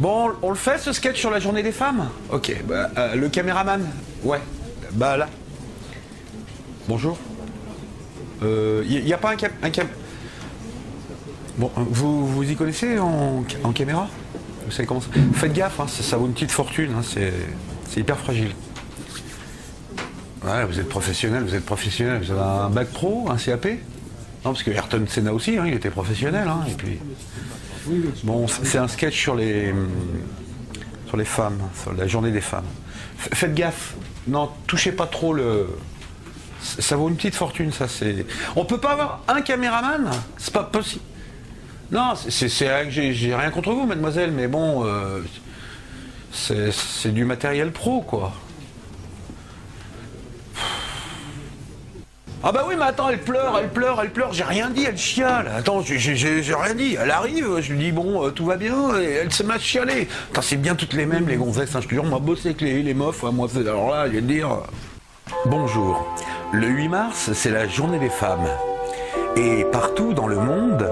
Bon, on le fait ce sketch sur la journée des femmes? Ok, bah, le caméraman? Ouais, bah là. Bonjour. Y a pas un Bon, vous y connaissez en caméra? Vous savez comment ça... Faites gaffe, hein, ça vaut une petite fortune, hein, c'est hyper fragile. Ouais, vous êtes professionnel, vous avez un bac pro, un CAP? Non, parce que Ayrton Senna aussi, hein, il était professionnel, hein, et puis... Bon, c'est un sketch sur les femmes, sur la journée des femmes. Faites gaffe, non, touchez pas trop le... Ça vaut une petite fortune, ça, c'est... On peut pas avoir un caméraman? C'est pas possible. Non, j'ai rien contre vous, mademoiselle, mais bon, c'est du matériel pro, quoi. Ah bah oui, mais attends, elle pleure, j'ai rien dit, elle chiale. Attends, j'ai rien dit, elle arrive, je lui dis bon, tout va bien, et elle se met à chialer. Attends, c'est bien toutes les mêmes, les gonzesses, hein, je te jure, on m'a bossé avec les meufs, hein, moi, alors là, je vais te dire... Bonjour, le 8 mars, c'est la journée des femmes. Et partout dans le monde,